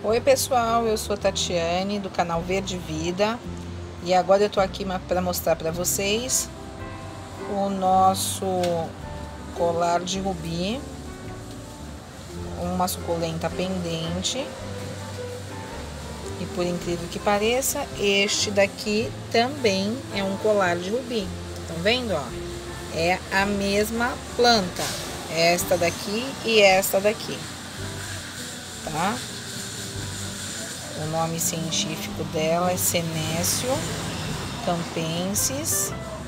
Oi pessoal, eu sou a Tatiane do canal Verde Vida e agora eu tô aqui para mostrar para vocês o nosso colar de rubi, uma suculenta pendente. E por incrível que pareça, este daqui também é um colar de rubi. Estão vendo, ó? É a mesma planta, esta daqui e esta daqui, tá? O nome científico dela é Senecio campensis.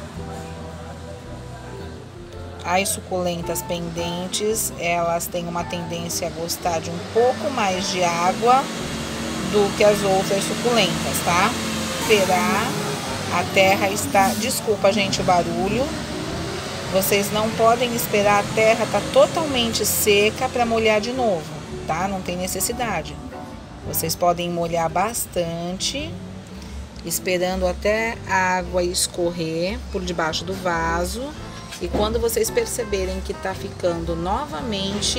As suculentas pendentes, elas têm uma tendência a gostar de um pouco mais de água do que as outras suculentas, tá? Esperar a terra estar... Desculpa, gente, o barulho. Vocês não podem esperar a terra estar totalmente seca para molhar de novo, tá? Não tem necessidade. Vocês podem molhar bastante, esperando até a água escorrer por debaixo do vaso. E quando vocês perceberem que tá ficando novamente,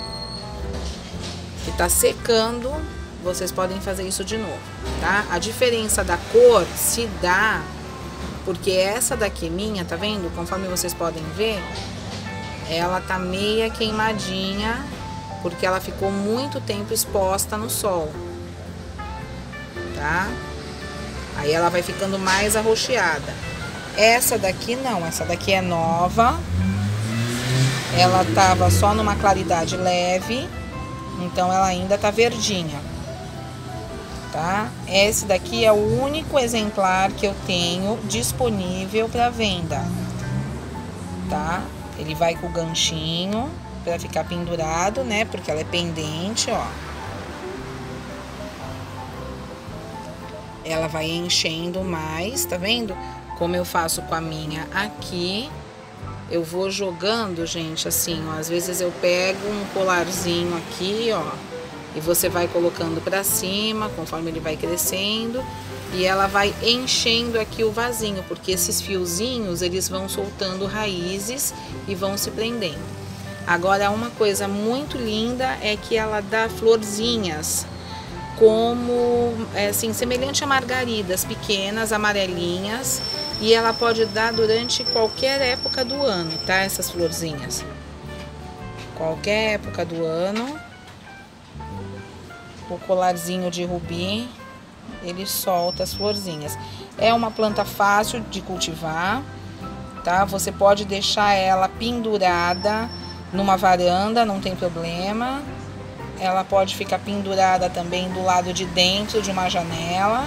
que tá secando, vocês podem fazer isso de novo, tá? A diferença da cor se dá porque essa daqui minha, tá vendo? Conforme vocês podem ver, ela tá meia queimadinha, porque ela ficou muito tempo exposta no sol, tá? Aí ela vai ficando mais arroxeada. Essa daqui não, essa daqui é nova. Ela tava só numa claridade leve, então ela ainda tá verdinha, tá? Esse daqui é o único exemplar que eu tenho disponível para venda, tá? Ele vai com o ganchinho para ficar pendurado, né? Porque ela é pendente, ó. Ela vai enchendo mais, tá vendo? Como eu faço com a minha aqui. Eu vou jogando, gente, assim, ó. Às vezes eu pego um colarzinho aqui, ó. E você vai colocando pra cima, conforme ele vai crescendo. E ela vai enchendo aqui o vasinho, porque esses fiozinhos, eles vão soltando raízes e vão se prendendo. Agora, uma coisa muito linda é que ela dá florzinhas, como, assim, semelhante a margaridas pequenas, amarelinhas. E ela pode dar durante qualquer época do ano, tá? Essas florzinhas. Qualquer época do ano. O colarzinho de rubi, ele solta as florzinhas. É uma planta fácil de cultivar, tá? Você pode deixar ela pendurada numa varanda, não tem problema. Ela pode ficar pendurada também do lado de dentro de uma janela.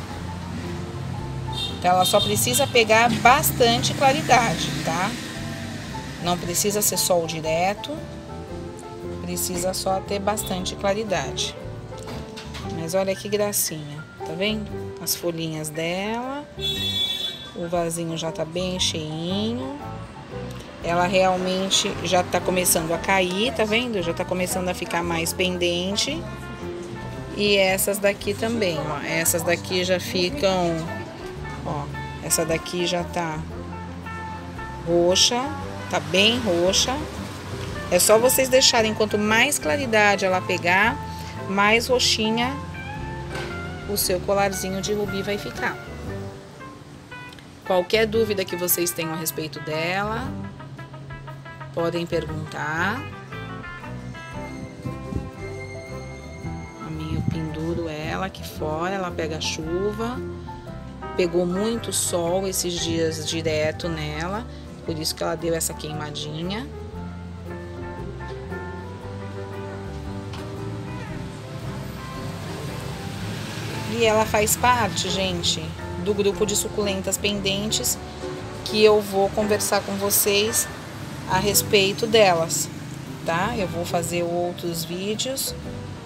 Então, ela só precisa pegar bastante claridade, tá? Não precisa ser sol direto, precisa só ter bastante claridade. Mas olha que gracinha, tá vendo? As folhinhas dela, o vasinho já tá bem cheinho. Ela realmente já tá começando a cair, tá vendo? Já tá começando a ficar mais pendente. E essas daqui também, ó. Essas daqui já ficam, ó. Essa daqui já tá roxa, tá bem roxa. É só vocês deixarem, quanto mais claridade ela pegar, mais roxinha o seu colarzinho de rubi vai ficar. Qualquer dúvida que vocês tenham a respeito dela, podem perguntar. A minha, eu penduro ela aqui fora, ela pega chuva. Pegou muito sol esses dias direto nela, por isso que ela deu essa queimadinha. E ela faz parte, gente, do grupo de suculentas pendentes que eu vou conversar com vocês a respeito delas, tá? Eu vou fazer outros vídeos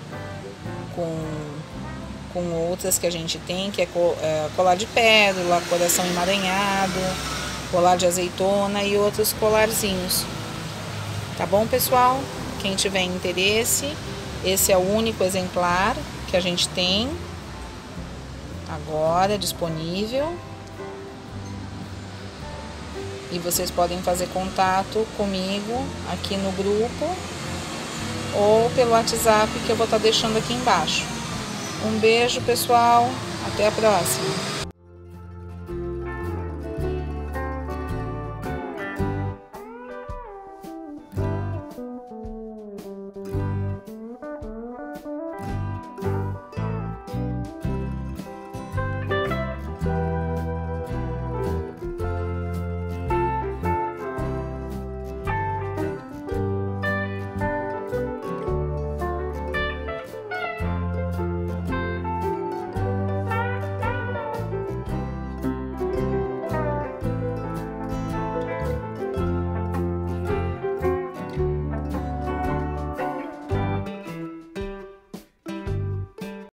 com outras que a gente tem, que é colar de pérola, coração emaranhado, colar de azeitona e outros colarzinhos. Tá bom, pessoal? Quem tiver interesse, esse é o único exemplar que a gente tem agora disponível. E vocês podem fazer contato comigo aqui no grupo ou pelo WhatsApp que eu vou estar deixando aqui embaixo, Um beijo, pessoal. Até a próxima.